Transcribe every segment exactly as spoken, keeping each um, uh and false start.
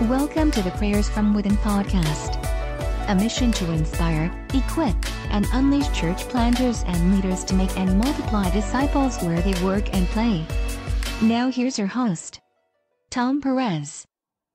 Welcome to the Prayers from Within podcast, a mission to inspire, equip, and unleash church planters and leaders to make and multiply disciples where they work and play. Now here's your host, Tom Perez.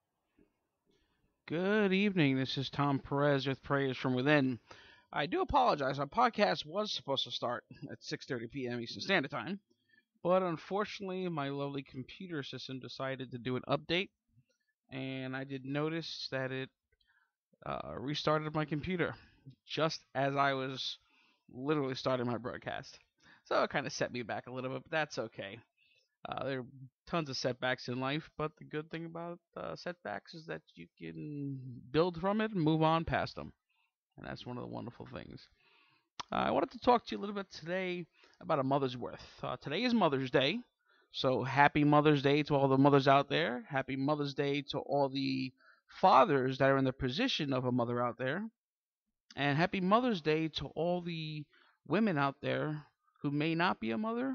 Good evening. This is Tom Perez with Prayers from Within. I do apologize. Our podcast was supposed to start at six thirty p.m. Eastern Standard Time, but unfortunately my lovely computer system decided to do an update, and I did notice that it uh, restarted my computer just as I was literally starting my broadcast. So it kind of set me back a little bit, but that's okay. Uh, there are tons of setbacks in life, but the good thing about uh, setbacks is that you can build from it and move on past them. And that's one of the wonderful things. Uh, I wanted to talk to you a little bit today about a mother's worth. Uh, today is Mother's Day, so happy Mother's Day to all the mothers out there. Happy Mother's Day to all the fathers that are in the position of a mother out there. And happy Mother's Day to all the women out there who may not be a mother,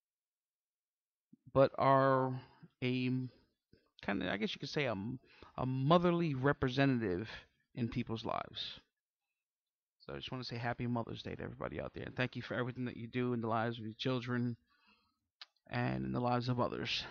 but are a kind of, I guess you could say, a, a motherly representative in people's lives. So I just want to say happy Mother's Day to everybody out there. And thank you for everything that you do in the lives of your children and in the lives of others.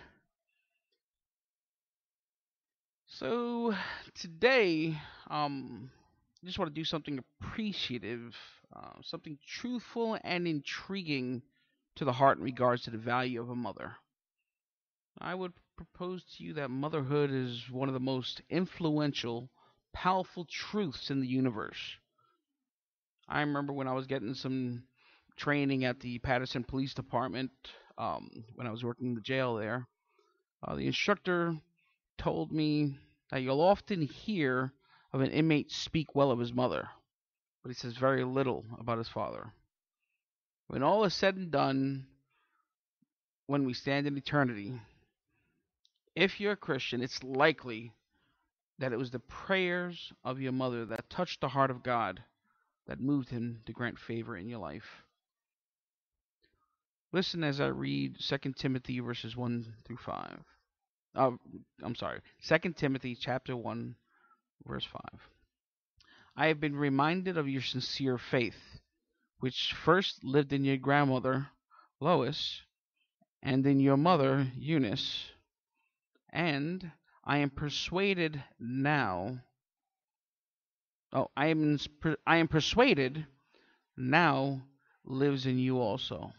So today, um, I just want to do something appreciative, uh, something truthful and intriguing to the heart in regards to the value of a mother. I would propose to you that motherhood is one of the most influential, powerful truths in the universe. I remember when I was getting some training at the Patterson Police Department, um, when I was working in the jail there, uh, the instructor told me that you'll often hear of an inmate speak well of his mother, but he says very little about his father. When all is said and done, when we stand in eternity, if you're a Christian, it's likely that it was the prayers of your mother that touched the heart of God that moved him to grant favor in your life. Listen as I read Second Timothy verses one through five. Uh, I'm sorry, Second Timothy chapter one, verse five. I have been reminded of your sincere faith, which first lived in your grandmother, Lois, and in your mother, Eunice, and I am persuaded now, oh, I am, I am persuaded now lives in you also.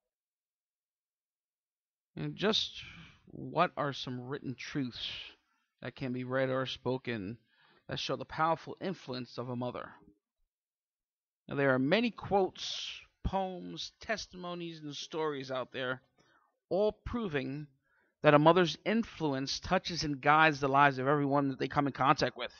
And just what are some written truths that can be read or spoken that show the powerful influence of a mother? Now, there are many quotes, poems, testimonies, and stories out there, all proving that a mother's influence touches and guides the lives of everyone that they come in contact with.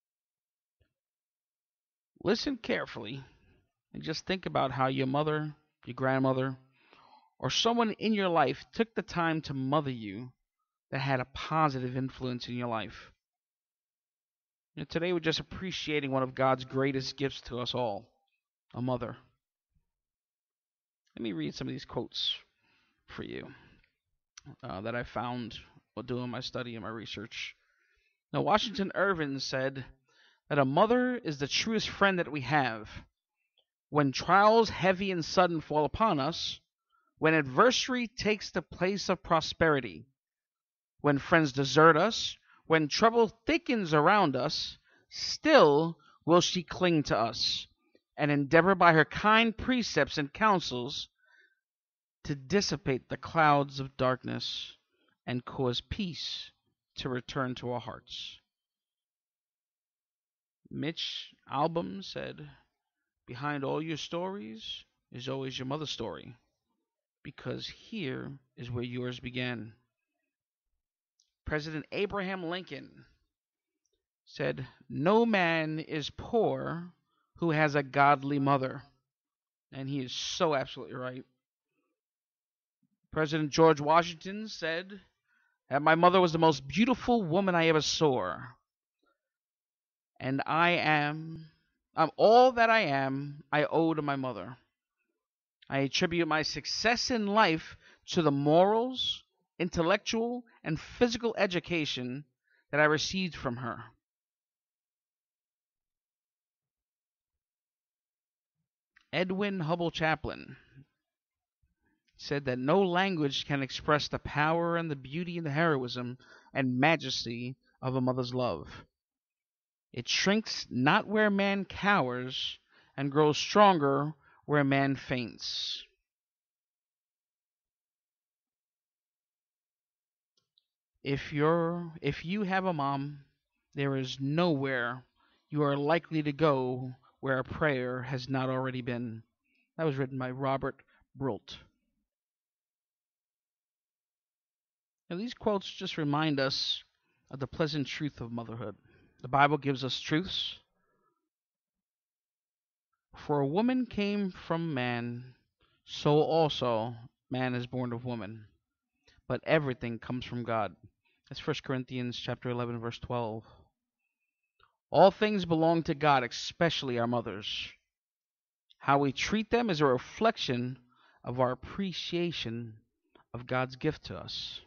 Listen carefully and just think about how your mother, your grandmother, or someone in your life took the time to mother you that had a positive influence in your life. You know, today we're just appreciating one of God's greatest gifts to us all, a mother. Let me read some of these quotes for you. Uh, that I found while doing my study and my research. Now, Washington Irving said that a mother is the truest friend that we have. When trials heavy and sudden fall upon us, when adversity takes the place of prosperity, when friends desert us, when trouble thickens around us, still will she cling to us and endeavor by her kind precepts and counsels to dissipate the clouds of darkness and cause peace to return to our hearts. Mitch Albom said, behind all your stories is always your mother's story, because here is where yours began. President Abraham Lincoln said, no man is poor who has a godly mother. And he is so absolutely right. President George Washington said that my mother was the most beautiful woman I ever saw. And I am, I'm all that I am, I owe to my mother. I attribute my success in life to the morals, intellectual, and physical education that I received from her. Edwin Hubble Chaplin said that no language can express the power and the beauty and the heroism and majesty of a mother's love. It shrinks not where man cowers, and grows stronger where man faints. If you're if you have a mom, there is nowhere you are likely to go where a prayer has not already been. That was written by Robert Brult. Now, these quotes just remind us of the pleasant truth of motherhood. The Bible gives us truths. For a woman came from man, so also man is born of woman. But everything comes from God. That's First Corinthians chapter eleven, verse twelve. All things belong to God, especially our mothers. How we treat them is a reflection of our appreciation of God's gift to us.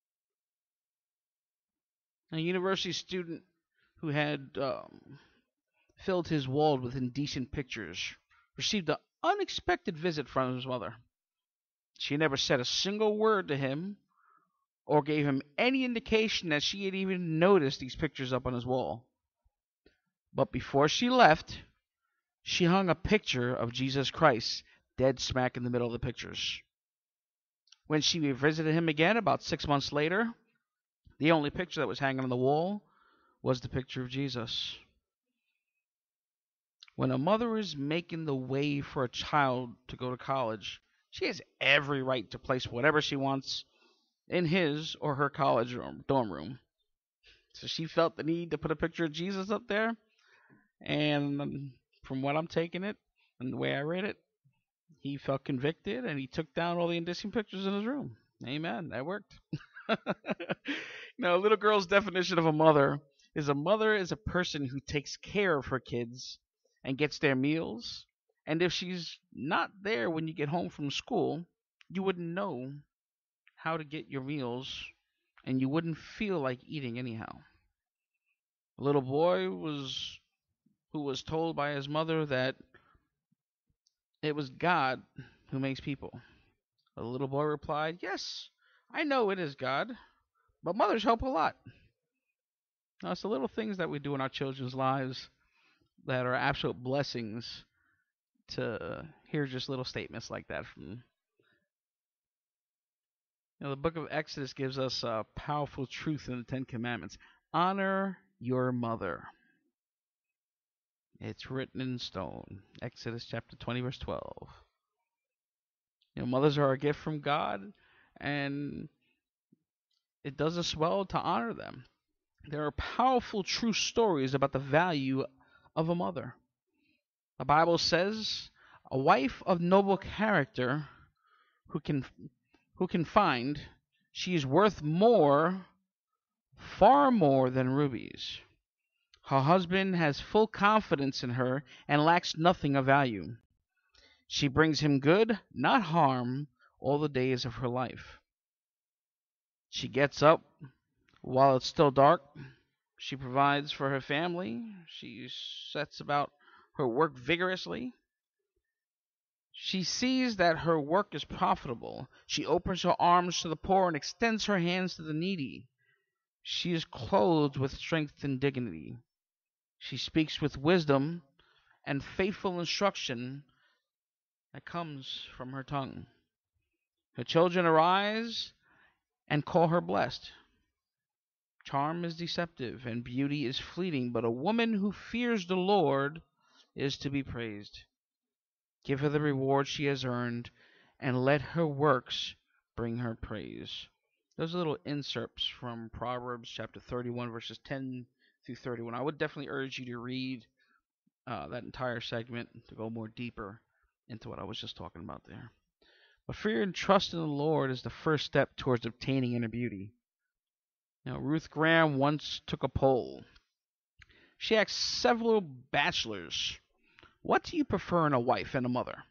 A university student who had um, filled his wall with indecent pictures received an unexpected visit from his mother. She never said a single word to him or gave him any indication that she had even noticed these pictures up on his wall. But before she left, she hung a picture of Jesus Christ dead smack in the middle of the pictures. When she visited him again about six months later, the only picture that was hanging on the wall was the picture of Jesus. When a mother is making the way for a child to go to college, she has every right to place whatever she wants in his or her college dorm room. So she felt the need to put a picture of Jesus up there. And from what I'm taking it and the way I read it, he felt convicted and he took down all the indecent pictures in his room. Amen. That worked. Now, a little girl's definition of a mother is a mother is a person who takes care of her kids and gets their meals. And if she's not there when you get home from school, you wouldn't know how to get your meals and you wouldn't feel like eating anyhow. A little boy was who was told by his mother that it was God who makes people. The little boy replied, "Yes, I know it is God, but mothers help a lot." Now, it's the little things that we do in our children's lives that are absolute blessings to hear just little statements like that from them. You know, the book of Exodus gives us a powerful truth in the Ten Commandments. Honor your mother. It's written in stone. Exodus chapter twenty, verse twelve. You know, mothers are a gift from God, and it does us well to honor them. There are powerful, true stories about the value of a mother. The Bible says, "A wife of noble character who can who can find, she is worth more, far more than rubies. Her husband has full confidence in her and lacks nothing of value. She brings him good, not harm, all the days of her life. She gets up while it's still dark. She provides for her family. She sets about her work vigorously. She sees that her work is profitable. She opens her arms to the poor and extends her hands to the needy. She is clothed with strength and dignity. She speaks with wisdom and faithful instruction that comes from her tongue. Her children arise and call her blessed. Charm is deceptive and beauty is fleeting, but a woman who fears the Lord is to be praised. Give her the reward she has earned, and let her works bring her praise." Those are little inserts from Proverbs chapter thirty-one, verses ten through thirty-one. I would definitely urge you to read uh, that entire segment to go more deeper into what I was just talking about there. But fear and trust in the Lord is the first step towards obtaining inner beauty. Now, Ruth Graham once took a poll. She asked several bachelors, "What do you prefer in a wife and a mother?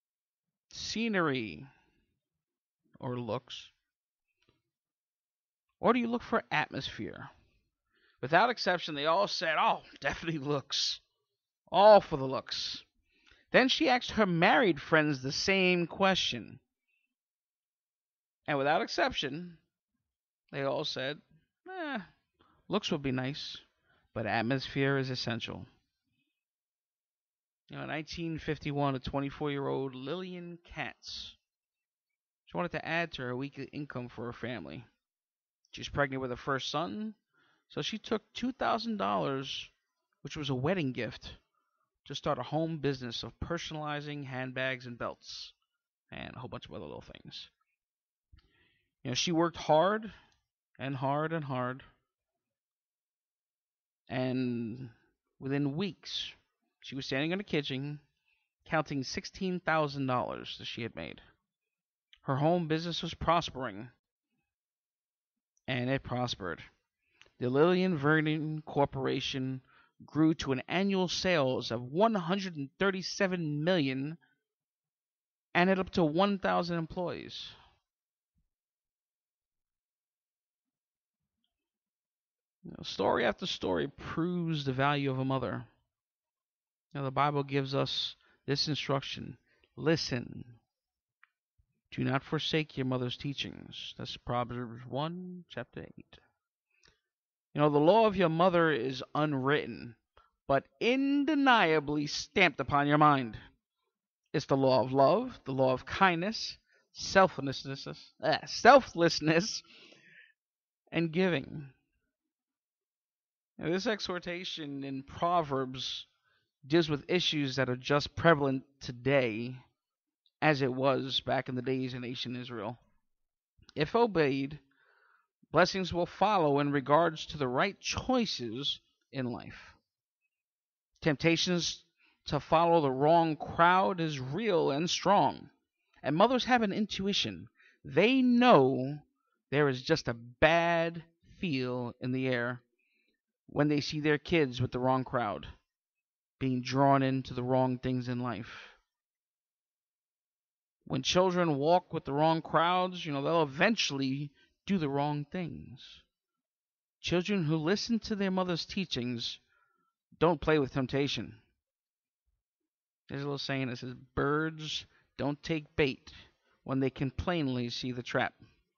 Scenery or looks? Or do you look for atmosphere? Without exception, they all said, oh, definitely looks. All for the looks. Then she asked her married friends the same question. And without exception, they all said, eh, looks would be nice, but atmosphere is essential. You know, in nineteen fifty-one, a twenty-four-year-old Lillian Katz, she wanted to add to her weekly income for her family. She was pregnant with her first son, so she took two thousand dollars, which was a wedding gift, to start a home business of personalizing handbags and belts, and a whole bunch of other little things. You know, she worked hard and hard and hard, and within weeks, she was standing in the kitchen counting sixteen thousand dollars that she had made. Her home business was prospering, and it prospered. The Lillian Vernon Corporation grew to an annual sales of one hundred thirty-seven million dollars and had up to one thousand employees. You know, story after story proves the value of a mother. Now, the Bible gives us this instruction: listen. Do not forsake your mother's teachings. That's Proverbs one, chapter eight. You know, the law of your mother is unwritten, but undeniably stamped upon your mind. It's the law of love, the law of kindness, selflessness, uh, selflessness, and giving. Now, this exhortation in Proverbs deals with issues that are just prevalent today as it was back in the days in ancient Israel. If obeyed, blessings will follow in regards to the right choices in life. Temptations to follow the wrong crowd is real and strong, and mothers have an intuition. They know there is just a bad feel in the air when they see their kids with the wrong crowd, being drawn into the wrong things in life. When children walk with the wrong crowds, you know, they'll eventually do the wrong things. Children who listen to their mother's teachings don't play with temptation. There's a little saying that says, birds don't take bait when they can plainly see the trap.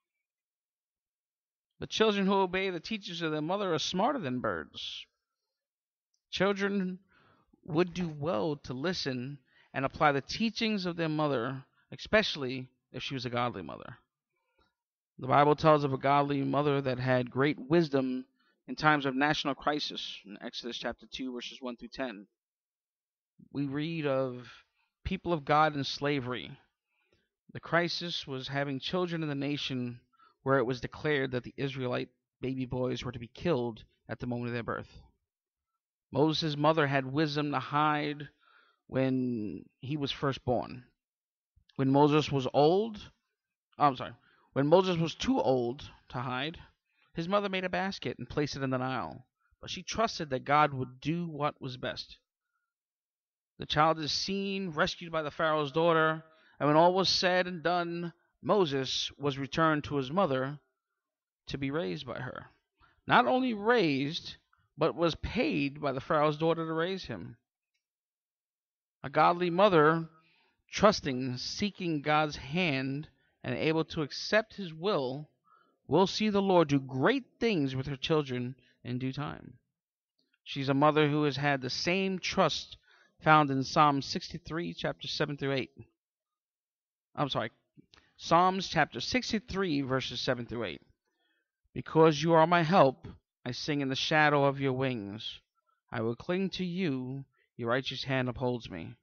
But children who obey the teachings of their mother are smarter than birds. Children would do well to listen and apply the teachings of their mother, especially if she was a godly mother. The Bible tells of a godly mother that had great wisdom in times of national crisis in Exodus chapter two, verses one through ten. We read of people of God in slavery. The crisis was having children in the nation where it was declared that the Israelite baby boys were to be killed at the moment of their birth. Moses' mother had wisdom to hide when he was first born. When Moses was old, oh, I'm sorry, when Moses was too old to hide, his mother made a basket and placed it in the Nile. But she trusted that God would do what was best. The child is seen, rescued by the Pharaoh's daughter, and when all was said and done, Moses was returned to his mother to be raised by her. Not only raised, but was paid by the Pharaoh's daughter to raise him. A godly mother, trusting, seeking God's hand, and able to accept his will, will see the Lord do great things with her children in due time. She's a mother who has had the same trust found in Psalm sixty-three, chapter seven through eight. I'm sorry, Psalms chapter sixty-three, verses seven through eight. Because you are my help, I sing in the shadow of your wings. I will cling to you, your righteous hand upholds me.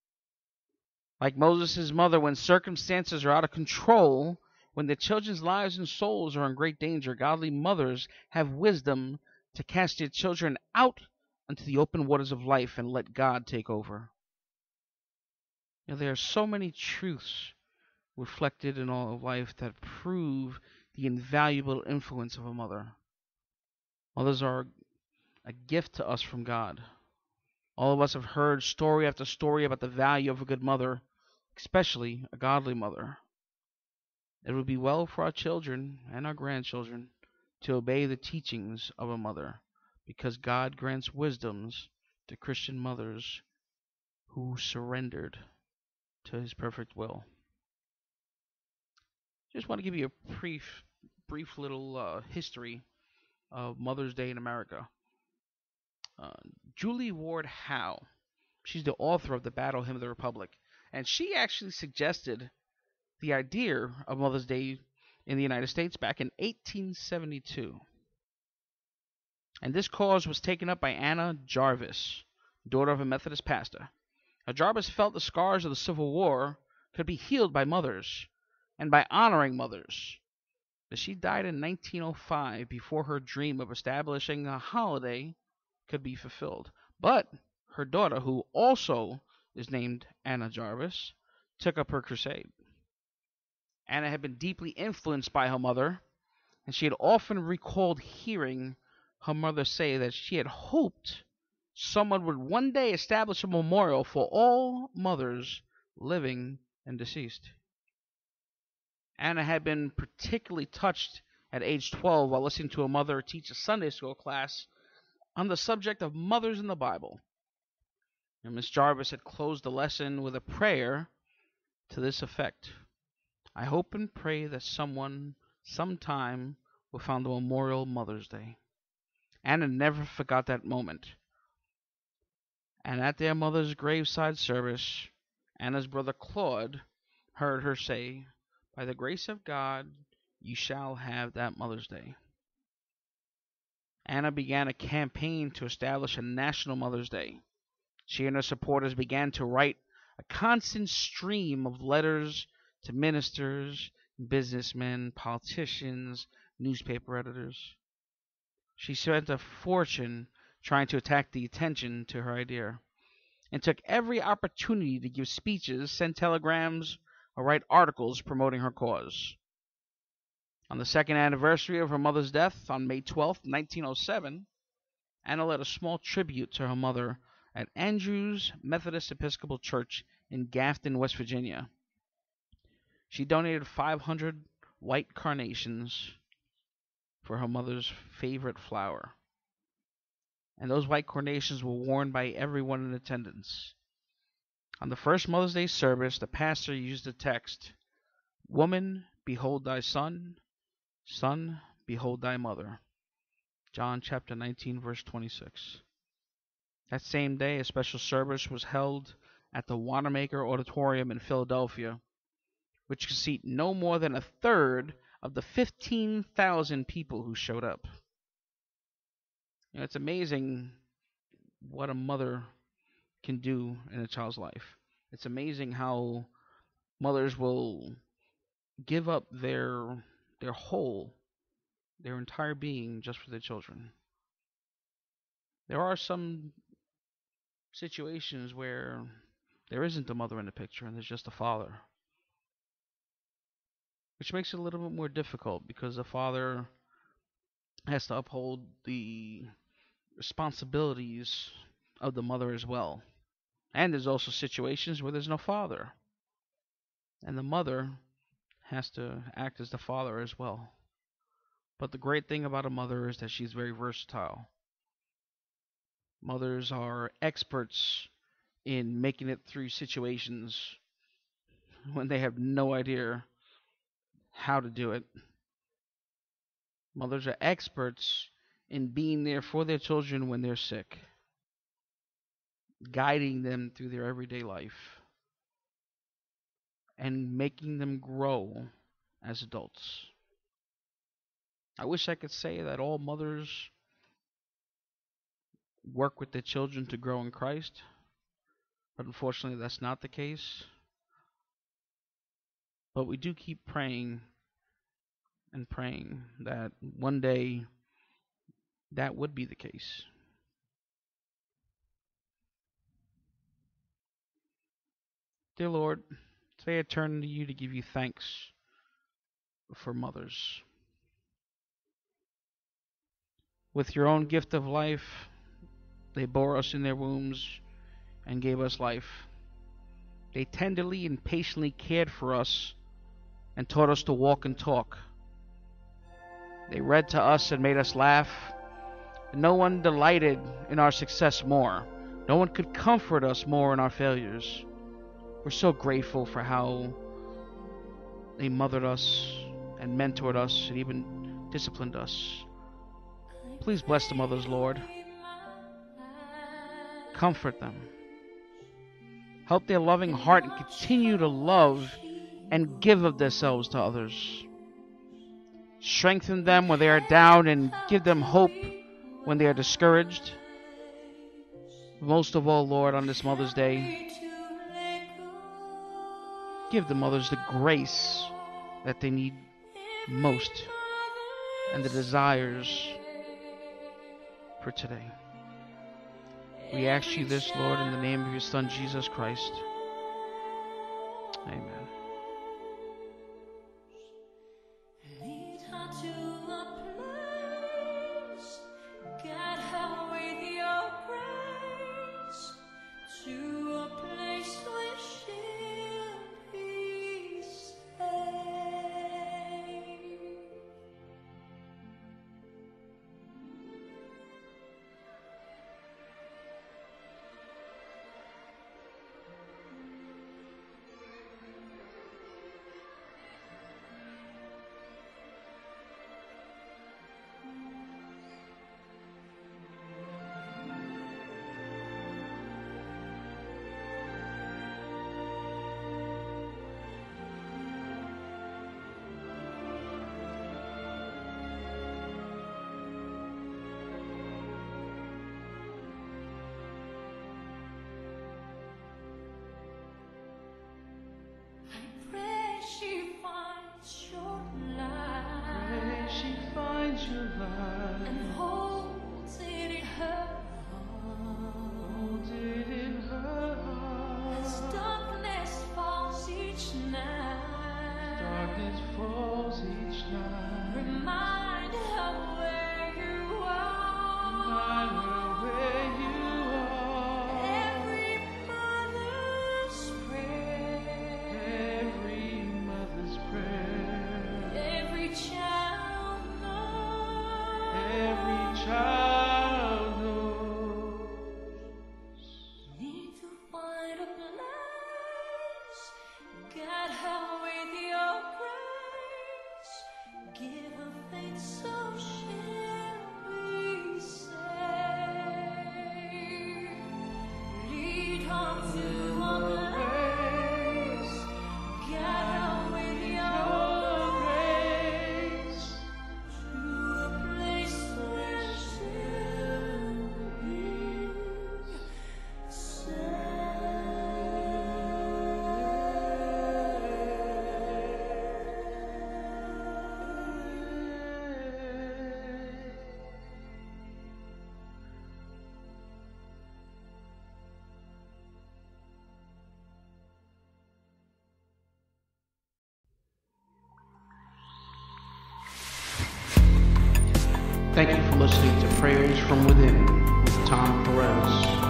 Like Moses' mother, when circumstances are out of control, when the children's lives and souls are in great danger, godly mothers have wisdom to cast their children out into the open waters of life and let God take over. You know, there are so many truths reflected in all of life that prove the invaluable influence of a mother. Mothers are a gift to us from God. All of us have heard story after story about the value of a good mother, especially a godly mother. It would be well for our children and our grandchildren to obey the teachings of a mother, because God grants wisdoms to Christian mothers who surrendered to his perfect will. Just want to give you a brief, brief little uh, history of Mother's Day in America. Uh, Julie Ward Howe, she's the author of the Battle Hymn of the Republic, and she actually suggested the idea of Mother's Day in the United States back in eighteen seventy-two. And this cause was taken up by Anna Jarvis, daughter of a Methodist pastor. Now, Jarvis felt the scars of the Civil War could be healed by mothers and by honoring mothers. But she died in nineteen oh five before her dream of establishing a holiday could be fulfilled. But her daughter, who also is named Anna Jarvis, took up her crusade. Anna had been deeply influenced by her mother, and she had often recalled hearing her mother say that she had hoped someone would one day establish a memorial for all mothers, living and deceased. Anna had been particularly touched at age twelve while listening to a mother teach a Sunday school class on the subject of mothers in the Bible. And Miss Jarvis had closed the lesson with a prayer to this effect: I hope and pray that someone, sometime, will found a memorial Mother's Day. Anna never forgot that moment. And at their mother's graveside service, Anna's brother Claude heard her say, by the grace of God, you shall have that Mother's Day. Anna began a campaign to establish a national Mother's Day. She and her supporters began to write a constant stream of letters to ministers, businessmen, politicians, newspaper editors. She spent a fortune trying to attract the attention to her idea, and took every opportunity to give speeches, send telegrams, or write articles promoting her cause. On the second anniversary of her mother's death, on May twelfth, nineteen oh seven, Anna led a small tribute to her mother at Andrews Methodist Episcopal Church in Grafton, West Virginia. She donated five hundred white carnations for her mother's favorite flower, and those white carnations were worn by everyone in attendance. On the first Mother's Day service, the pastor used the text, Woman, behold thy son, son, behold thy mother. John chapter nineteen, verse twenty-six. That same day, a special service was held at the Wanamaker Auditorium in Philadelphia, which could seat no more than a third of the fifteen thousand people who showed up. You know, it's amazing what a mother can do in a child's life. It's amazing how mothers will give up their their whole, their entire being just for their children. There are some situations where there isn't a mother in the picture and there's just a father, which makes it a little bit more difficult because the father has to uphold the responsibilities of the mother as well. And there's also situations where there's no father, and the mother has to act as the father as well. But the great thing about a mother is that she's very versatile. Mothers are experts in making it through situations when they have no idea how to do it. Mothers are experts in being there for their children when they're sick, guiding them through their everyday life, and making them grow as adults. I wish I could say that all mothers work with their children to grow in Christ, but unfortunately that's not the case. But we do keep praying and praying that one day that would be the case. Dear Lord, today I turn to you to give you thanks for mothers. With your own gift of life, they bore us in their wombs and gave us life. They tenderly and patiently cared for us and taught us to walk and talk. They read to us and made us laugh. No one delighted in our success more. No one could comfort us more in our failures. We're so grateful for how they mothered us and mentored us and even disciplined us. Please bless the mothers, Lord. Comfort them. Help their loving heart and continue to love and give of themselves to others. Strengthen them when they are down and give them hope when they are discouraged. Most of all, Lord, on this Mother's Day, give the mothers the grace that they need most and the desires for today. We ask you this, Lord, in the name of your Son, Jesus Christ. Amen. Thank you for listening to Prayers from Within with Tom Perez.